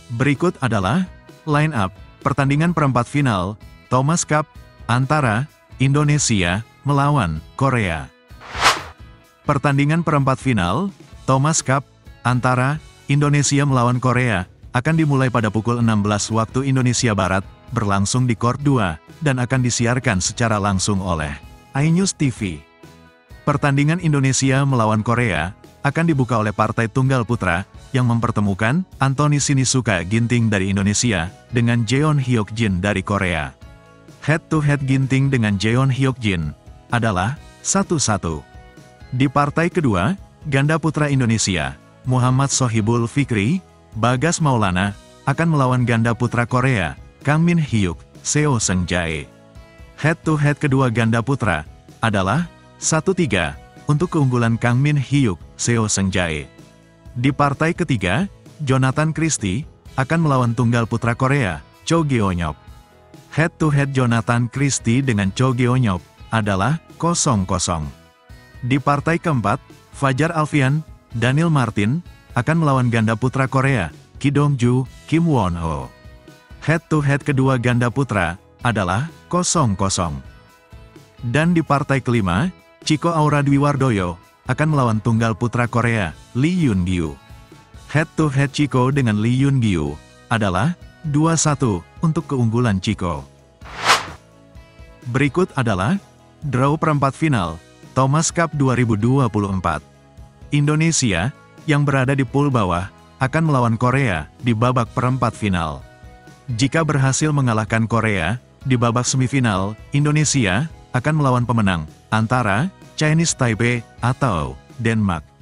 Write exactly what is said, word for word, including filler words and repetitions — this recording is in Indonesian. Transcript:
Berikut adalah line up pertandingan perempat final Thomas Cup antara Indonesia melawan Korea. Pertandingan perempat final Thomas Cup antara Indonesia melawan Korea akan dimulai pada pukul enam belas waktu Indonesia Barat, berlangsung di Court dua, dan akan disiarkan secara langsung oleh iNews T V. Pertandingan Indonesia melawan Korea akan dibuka oleh partai tunggal putra yang mempertemukan Anthony Sinisuka Ginting dari Indonesia dengan Jeon Hyuk Jin dari Korea. Head-to-head Ginting dengan Jeon Hyuk Jin adalah satu satu. Di partai kedua, ganda putra Indonesia, Muhammad Sohibul Fikri, Bagas Maulana, akan melawan ganda putra Korea, Kang Min Hyuk, Seo Seung Jae. Head-to-head kedua ganda putra adalah satu tiga untuk keunggulan Kang Min Hyuk, Seo Seung Jae. Di partai ketiga, Jonathan Christie akan melawan tunggal putra Korea, Cho Geonyop. Head-to-head Jonathan Christie dengan Cho Geonyop adalah kosong kosong. Di partai keempat, Fajar Alfian, Daniel Martin akan melawan ganda putra Korea, Ki Dong-ju, Kim Won-ho. Head-to-head kedua ganda putra adalah kosong kosong. Dan di partai kelima, Chico Aura Dwi Wardoyo akan melawan tunggal putra Korea, Lee Yun-gyu. Head-to-head Chico dengan Lee Yun-gyu adalah dua satu untuk keunggulan Chico. Berikut adalah draw perempat final Thomas Cup dua ribu dua puluh empat. Indonesia yang berada di pool bawah akan melawan Korea di babak perempat final. Jika berhasil mengalahkan Korea di babak semifinal, Indonesia akan melawan pemenang antara Chinese Taipei atau Denmark.